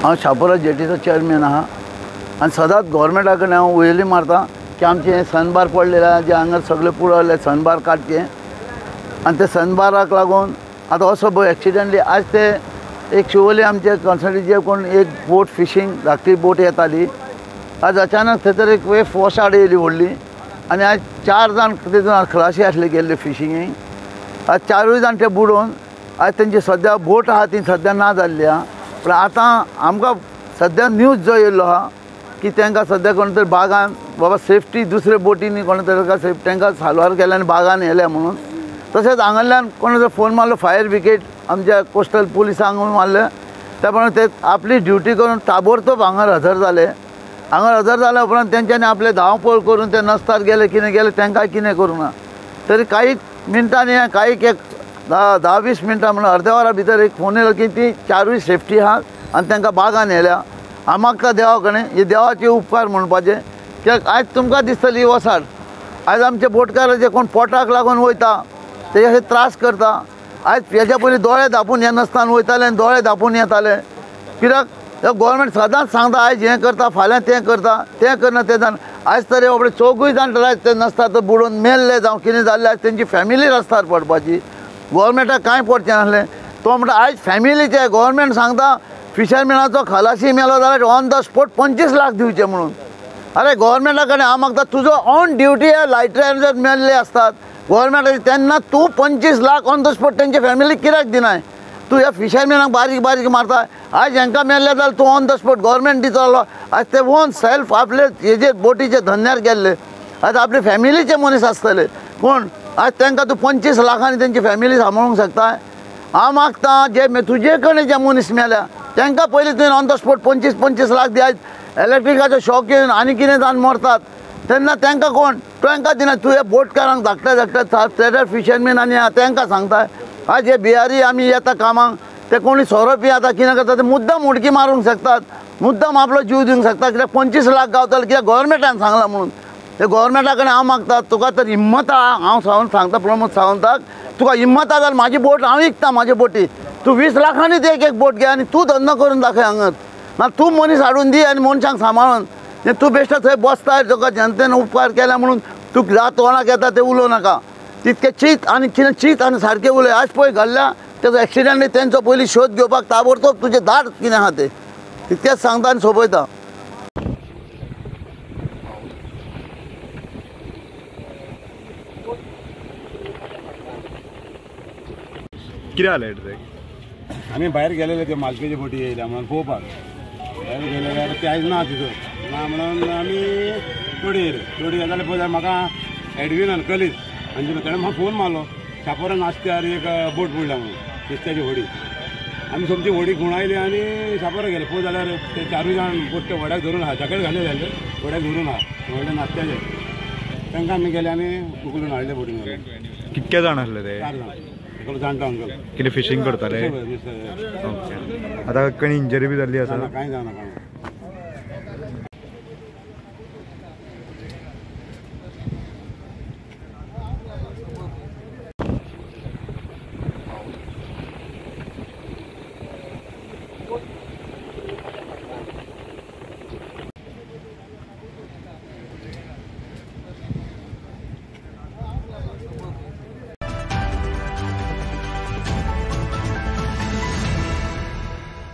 हांव शापोरा जेटीचो चेअरमॅन आहा आनी सदांच गव्हर्मेंटा कडेन हांव उयली मारता की आमचे हे सनबार पडलेले जे हांगा सगळे पुरवले सनबार काडचे आनी ते सनबाराक लागून आतां असो पळय एक्सिडेंटली आज ते एक शिवोली आमचे कन्सल्टंट कोण एक बोट फिशींग धाकटी बोट येताली आज अचानक थंयसर एक वेफ वॉशाड येयली व्हडली आनी आज 4 जाण तितून खलाशी आसले गेल्ले फिशींगेक आज 4य जाण ते बुडोवन आज तेंची सद्या बोट आहा ती सद्या ना जाल्ली आहा पण आतां आमकां सद्या न्यूज जो येयल्लो आहा की तांकां सद्या कोण तरी बागान बाबा सेफ्टी दुसरे बोटींनी कोण तरी तांकां साल्वार केल्या आनी बागान येयल्या म्हणून तशेंच हांगाल्यान कोणे जर फोन मारलो फायर ब्रिगेड आमच्या कोस्टल पुलिसांक मारले त्या प्रमाणे ते आपली ड्युटी करून ताबडतोब हांगा हजर जाले हांगा हजर जाल्या उपरांत तेंच्यांनी आपले धांवपळ करून ते नस्तार गेले कितें गेले तांकां कितें करूंक ना तरी काही मिनटांनी काही एक 10-20 मिनटां म्हणून अर्द्या वरा भितर एक फोन येयलो की ती 4य सेफ्टी आहा आनी तांकां बागान येयल्या हांव मागता देवा कडेन हे देवाचे उपकार म्हणपाचे कित्याक आयज तुमकां दिसतली वसाड आयज आमचे बोटकार जे कोण पोटाक लागून वयता ते अशें त्रास करता आयज हेच्या पयलीं दोळे धांपून येनासतना वयताले आनी दोळे धांपून येताले कित्याक गव्हर्मेंट सदांच सांगता आयज हें करता फाल्यां तें करता तें करना तें जावन आयज तर बाबडे 4गूय जाण तर ते नासता तर बुडोवन मेल्ले जावं कितें जाल्लें आयज तेंची फॅमिली रस्त्यार पडपाची गव्हर्मेंटाक कांय पडचें नासलें तो म्हणटा आयज फॅमिलीचे गव्हर्मेंट सांगता फिशरमॅनाचो खलाशी मेलो जाल्यार ऑन द स्पॉट 25 लाख दिवचे म्हणून अरे गव्हर्मेंटा कडेन हांव मागता तुजो ऑन ड्युटी लायटऱ्यान जर मेल्ले असतात गव्हर्मेंटाची तेन्ना तूं 25 लाख ऑन द स्पॉट तेंचे फॅमिलीक कित्याक दिनाय तूं ह्या फिशरमॅनाक बारीक बारीक मारता आयज हांकां मेल्ले जाल्यार तूं ऑन द स्पॉट गव्हर्मेंट दितलो आयज ते ओन सेल्फ आपले हेजे बोटीचे धंद्यार गेल्ले आयज आपले फॅमिलीचे मनीस आसतले कोण आज तांकां तूं 25 लाखांनी तेंची फॅमिली सांबाळूंक शकता हांव मागता जे तुजे कडेन जे मनीस मेल्या तांकां पयलीं तुवें ऑन द स्पॉट 25 लाख दी आयज इलेक्ट्रिकाचो शॉक येवन आनी कितें जावन मरतात तेन्ना तांकां कोण तांकां दिना तूं हे बोटकारांक धाकट्या ट्रेडर फिशरमॅन आनी तांकां सांगता आज हे बिहारी आमी येता कामाक ते कोणी सोरोपी आता कितें करता ते मुद्दाम उडकी मारूंक शकतात मुद्दाम आपलो जीव दिवंक शकता कित्याक 25 लाख गावतले कित्याक गव्हर्मेंटान सांगलां म्हणून ते गव्हर्मेंटा कडेन हांव मागता तुका तर हिम्मत आहा हांव सांगता प्रमोद सावंताक तुका हिम्मत आहा जाल्यार म्हाजी बोट हांव विकता म्हाजी बोटी तूं 20 लाखांनी एक बोट घे आनी तूं धंदो करून दाखय हांगा ना तूं मनीस हाडून दी आनी मनशांक सांबाळून तूं बेश्टो थंय बसता तुका जनतेन उपकार केला म्हणून तूं रात तोंडाक येता ते उलोव नाका तितके चीत आनी कितें चीत आनी सारकें उलय आज पळय घडल्या तेजो एक्सिडेंट तेंचो पयलीं शोध घेवपाक ताबडतोब तुजें धाड कितें आहा तें तितकेंच सांगता आनी सोंपयता कितें जालें ट्रॅक आमी भायर गेलेले ते मालकेचे बोटी येयल्या म्हणून पळोवपाक भायर गेले जाल्यार ते आयज ना तितून ना म्हणून आमी थोडी येयले जाल्यार पळय म्हाका एडविनान कलीग आनी ताणें म्हाका फोन मारलो शापोरा नाश्त्यार एक बोट बुडल्या म्हणून नुस्त्याची व्हडी आमी सोमती व्हडी घुंवडायली आनी शापोरा गेले पळय जाल्यार ते 4 जाण बोट ते व्हड्याक धरून आहा जकेट घाले जाले व्हड्याक धरून आहा व्हडले नाश्त्याचे तांकां आमी गेले आनी उखलून हाडले बोटीन व्हरून कितके जाण आसले ते 4 जाण जाणटो अंकल कितें फिशींग करताले ओके आतां कोणी इंजरी बी जाल्ली आसा कांय जावना